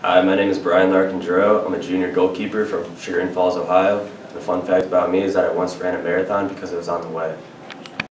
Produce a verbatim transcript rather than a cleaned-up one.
Hi, my name is Brian Larkin-Gero. I'm a junior goalkeeper from Chagrin Falls, Ohio. The fun fact about me is that I once ran a marathon because it was on the way.